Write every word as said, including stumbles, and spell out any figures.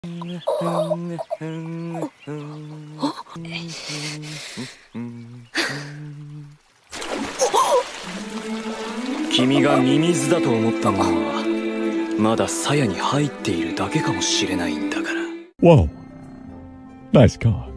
君がミミズだと思ったものはまだ鞘に入っているだけかもしれないんだから。 Whoa. Nice car.